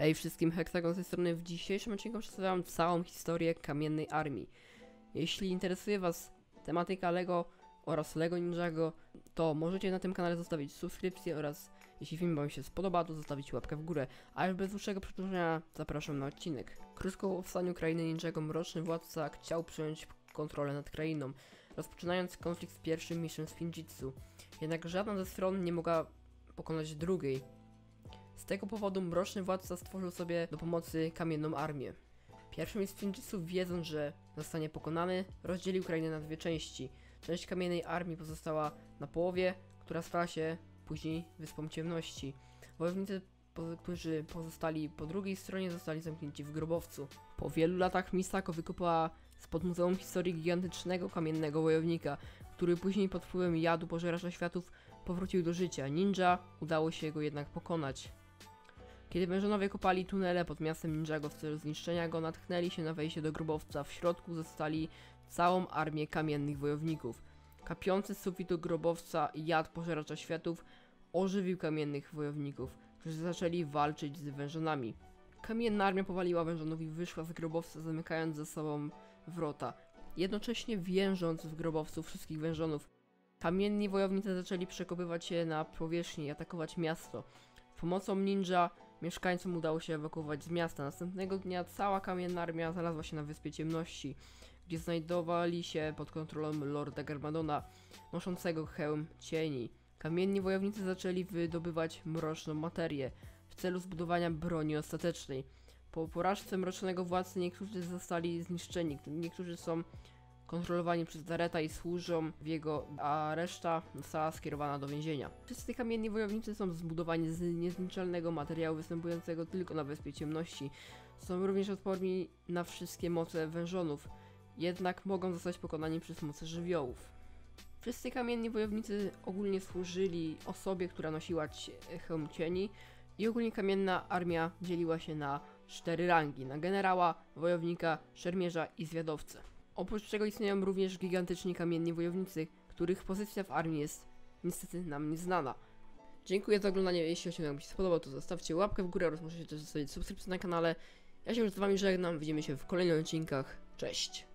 Hej wszystkim, Heksagon z tej strony. W dzisiejszym odcinku przedstawiam całą historię Kamiennej Armii. Jeśli interesuje was tematyka LEGO oraz LEGO Ninjago, to możecie na tym kanale zostawić subskrypcję oraz jeśli film wam się spodoba, to zostawić łapkę w górę. A już bez dłuższego przedłużenia zapraszam na odcinek. Krótko o powstaniu krainy Ninjago Mroczny Władca chciał przejąć kontrolę nad krainą, rozpoczynając konflikt z pierwszym mistrzem z Finjitsu. Jednak żadna ze stron nie mogła pokonać drugiej. Z tego powodu Mroczny Władca stworzył sobie do pomocy Kamienną Armię. Pierwszy mistrz Finjitsu, wiedząc, że zostanie pokonany, rozdzielił krainę na dwie części. Część Kamiennej Armii pozostała na połowie, która stała się później Wyspą Ciemności. Wojownicy, którzy pozostali po drugiej stronie, zostali zamknięci w grobowcu. Po wielu latach Misako wykopała spod Muzeum Historii gigantycznego kamiennego wojownika, który później pod wpływem jadu pożeracza światów powrócił do życia. Ninja udało się go jednak pokonać. Kiedy wężonowie kopali tunele pod miastem Ninjago w celu zniszczenia go, natknęli się na wejście do grobowca. W środku zostali całą armię kamiennych wojowników. Kapiący z sufitu grobowca jad pożeracza światów ożywił kamiennych wojowników, którzy zaczęli walczyć z wężonami. Kamienna armia powaliła wężonów i wyszła z grobowca, zamykając za sobą wrota, jednocześnie więżąc w grobowcu wszystkich wężonów. Kamienni wojownicy zaczęli przekopywać się na powierzchni i atakować miasto. Z pomocą ninja mieszkańcom udało się ewakuować z miasta. Następnego dnia cała kamienna armia znalazła się na Wyspie Ciemności, gdzie znajdowali się pod kontrolą Lorda Garmadona, noszącego hełm cieni. Kamienni wojownicy zaczęli wydobywać mroczną materię w celu zbudowania broni ostatecznej. Po porażce Mrocznego Władcy niektórzy zostali zniszczeni, niektórzy są kontrolowani przez Zareta i służą w jego, a reszta została skierowana do więzienia. Wszyscy kamienni wojownicy są zbudowani z niezniszczalnego materiału występującego tylko na Wyspie Ciemności. Są również odporni na wszystkie moce wężonów, jednak mogą zostać pokonani przez moce żywiołów. Wszyscy kamienni wojownicy ogólnie służyli osobie, która nosiła hełm cieni i ogólnie kamienna armia dzieliła się na 4 rangi: na generała, wojownika, szermierza i zwiadowcę. Oprócz czego istnieją również gigantyczni kamienni wojownicy, których pozycja w armii jest niestety nam nieznana. Dziękuję za oglądanie. Jeśli odcinek Wam się spodobał, to zostawcie łapkę w górę oraz możecie też zostawić subskrypcję na kanale. Ja się już z Wami żegnam, widzimy się w kolejnych odcinkach. Cześć!